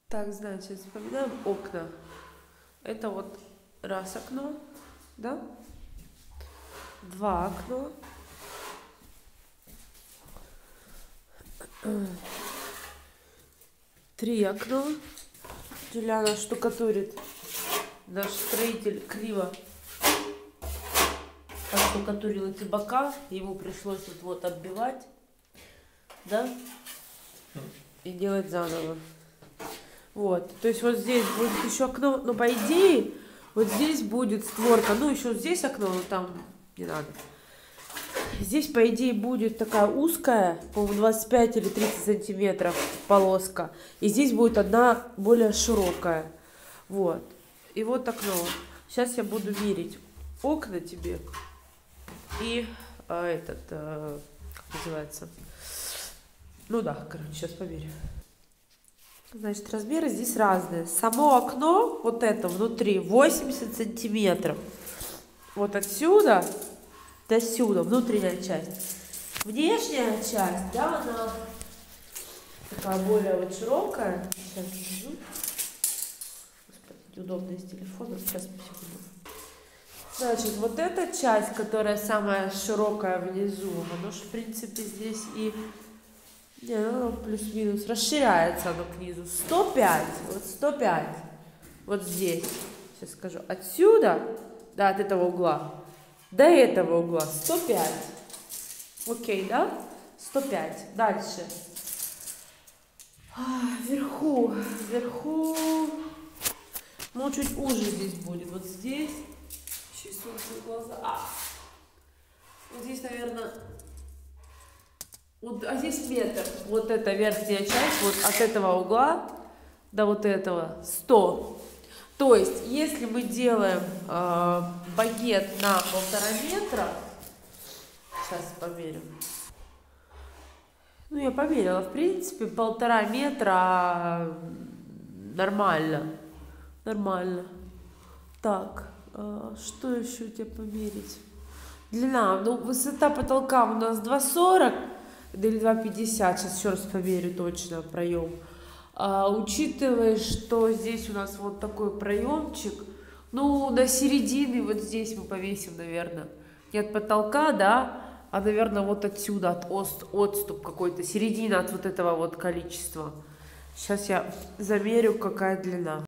Так, значит, вспоминаем окна. Это вот раз окно, да? Два окна. Три окна. Juliana штукатурит. Наш строитель криво оштукатурил эти бока. Ему пришлось вот оббивать, да? И делать заново. Вот. То есть вот здесь будет еще окно. Но по идее, вот здесь будет створка. Ну, еще здесь окно, но там не надо. Здесь, по идее, будет такая узкая, по-моему, 25 или 30 сантиметров полоска. И здесь будет одна более широкая. Вот. И вот окно. Сейчас я буду мерить окна тебе. И как называется? Ну да, короче, сейчас померю. Значит, размеры здесь разные. Само окно, вот это внутри, 80 сантиметров. Вот отсюда до сюда, внутренняя часть. Внешняя часть, да, она такая более вот широкая. Сейчас покажу. Господи, неудобно из телефона. Сейчас, секунду. Значит, вот эта часть, которая самая широкая внизу, она же, в принципе, здесь и... Не, ну, плюс-минус. Расширяется оно к низу. 105. Вот 105. Вот здесь. Сейчас скажу. Отсюда, да, от этого угла, до этого угла 105. Окей, да? 105. Дальше. Вверху. Ну, чуть уже здесь будет. Вот здесь. Чуть солнце в глаза. Вот здесь, наверное... Вот, а здесь метр. Вот эта верхняя часть, вот от этого угла до вот этого 100. То есть, если мы делаем багет на 1,5 метра, сейчас померю. Ну, я померила, в принципе, 1,5 метра нормально. Нормально. Так, что еще у тебя померить? Длина, ну, высота потолка у нас 2,40 или 2,50. Сейчас еще раз померю точно проем. Учитывая, что здесь у нас вот такой проемчик, ну, до середины вот здесь мы повесим, наверное, не от потолка, да, а, наверное, вот отсюда, отступ какой-то, середина от вот этого вот количества. Сейчас я замерю, какая длина.